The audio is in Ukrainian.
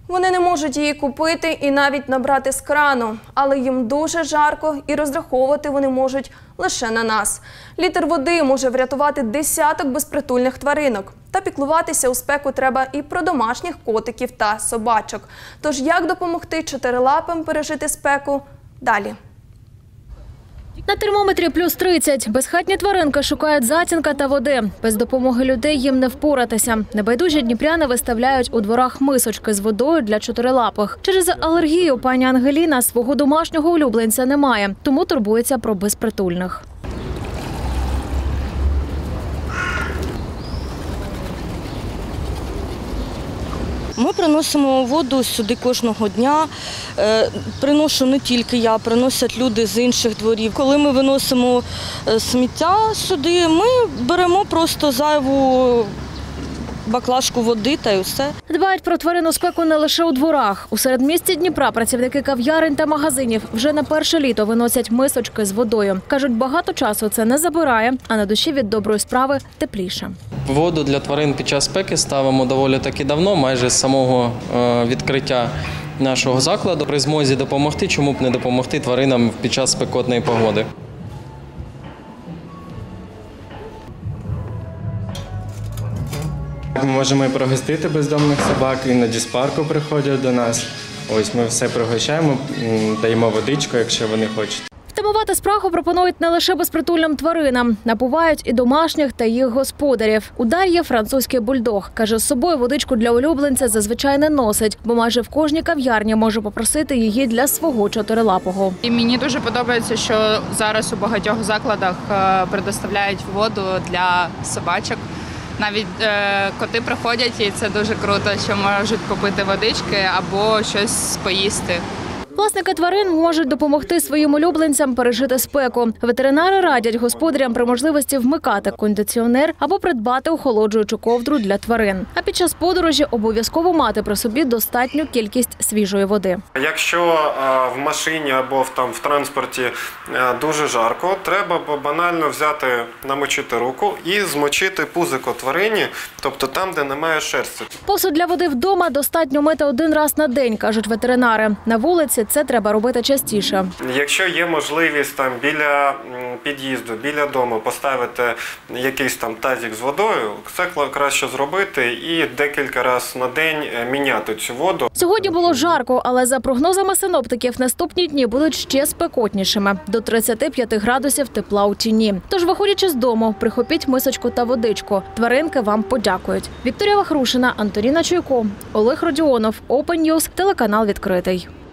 Вони не можуть її купити і навіть набрати з крану, але їм дуже жарко і розраховувати вони можуть лише на нас. Літр води може врятувати десяток безпритульних тваринок. Та піклуватися у спеку треба і про домашніх котиків та собачок. Тож як допомогти чотирилапим пережити спеку? Далі. На термометрі плюс 30. Безхатні тваринки шукають затінка та води. Без допомоги людей їм не впоратися. Небайдужі дніпряни виставляють у дворах мисочки з водою для чотирилапих. Через алергію пані Ангеліна свого домашнього улюбленця не має, тому турбується про безпритульних. Ми приносимо воду сюди кожного дня. Приношу не тільки я, приносять люди з інших дворів. Коли ми виносимо сміття сюди, ми беремо просто зайву баклажку води та й усе. Дбають про тварину спеку не лише у дворах. У середмісті Дніпра працівники кав'ярень та магазинів вже на перше літо виносять мисочки з водою. Кажуть, багато часу це не забирає, а на душі від доброї справи тепліше. Воду для тварин під час спеки ставимо доволі таки давно, майже з самого відкриття нашого закладу. При змозі допомогти, чому б не допомогти тваринам під час спекотної погоди. Ми можемо і пригостити бездомних собак, іноді з парку приходять до нас. Ось ми все пригощаємо, даємо водичку, якщо вони хочуть. Втамувати спрагу пропонують не лише безпритульним тваринам. Напувають і домашніх та їх господарів. У Дар'ї французький бульдог. Каже, з собою водичку для улюбленця зазвичай не носить, бо майже в кожній кав'ярні може попросити її для свого чотирилапого. І мені дуже подобається, що зараз у багатьох закладах предоставляють воду для собачок. Навіть коти приходять, і це дуже круто, що можуть попити водички або щось поїсти. Власники тварин можуть допомогти своїм улюбленцям пережити спеку. Ветеринари радять господарям при можливості вмикати кондиціонер або придбати охолоджуючу ковдру для тварин. А під час подорожі обов'язково мати при собі достатню кількість свіжої води. Якщо в машині або в транспорті дуже жарко, треба банально взяти, намочити руку і змочити пузико тварині, тобто там, де немає шерсті. Посуд для води вдома достатньо мити один раз на день, кажуть ветеринари. На вулиці це треба робити частіше. Якщо є можливість там біля під'їзду, біля дому поставити якийсь там тазик з водою, це краще зробити і декілька разів на день міняти цю воду. Сьогодні було жарко, але за прогнозами синоптиків наступні дні будуть ще спекотнішими – до 35 градусів тепла у тіні. Тож, виходячи з дому, прихопіть мисочку та водичку. Тваринки вам подякують. Вікторія Вахрушина, Антоніна Чуйко, Олег Родіонов, Open News, телеканал «Відкритий».